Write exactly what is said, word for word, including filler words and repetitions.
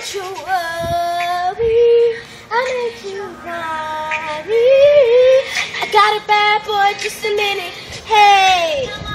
Don't you worry, I make you worry. I got a bad boy, just a minute. Hey.